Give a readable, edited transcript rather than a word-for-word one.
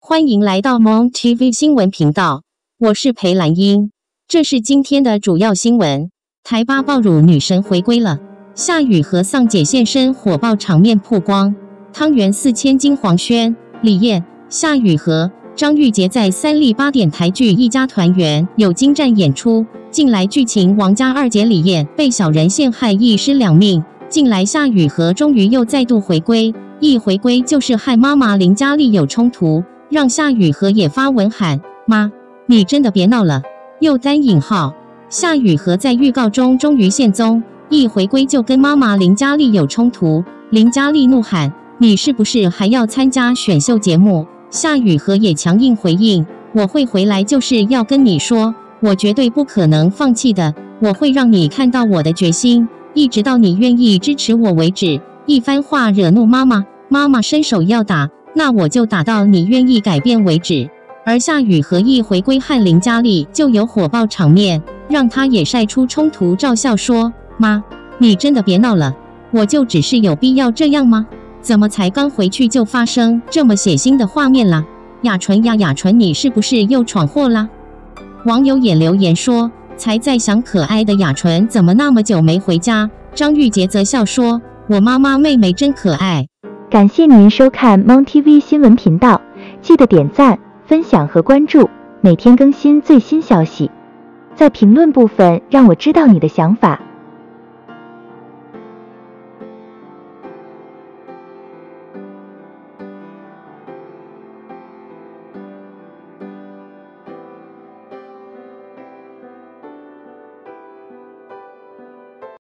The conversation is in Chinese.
欢迎来到 Mon TV 新闻频道，我是裴兰英。这是今天的主要新闻：台八爆乳女神回归了，夏雨荷丧姐现身，火爆场面曝光。汤圆4000金黄轩、李艳、夏雨荷、张玉洁在三立8点台剧《一家团圆》有精湛演出。近来剧情王家二姐李艳被小人陷害，一尸两命。近来夏雨荷终于又再度回归，一回归就是和妈妈林嘉丽有冲突。让夏雨荷也发文喊妈，你真的别闹了。又单引号，夏雨荷在预告中终于现踪，一回归就跟妈妈林嘉丽有冲突。林嘉丽怒喊：你是不是还要参加选秀节目？夏雨荷也强硬回应：我会回来，就是要跟你说，我绝对不可能放弃的，我会让你看到我的决心，一直到你愿意支持我为止。一番话惹怒妈妈，妈妈伸手要打，那我就打到你愿意改变为止。而夏雨荷一回归和林嘉丽就有火爆场面，让她也晒出冲突照，笑说：妈，你真的别闹了，我就只是有必要这样吗？怎么才刚回去就发生这么血腥的画面啦？雅纯呀雅纯，你是不是又闯祸啦？网友也留言说，才在想可爱的雅纯怎么那么久没回家。张玉洁则笑说，我妈妈妹妹真可爱。 感谢您收看 Mon TV 新闻频道，记得点赞、分享和关注，每天更新最新消息。在评论部分让我知道你的想法。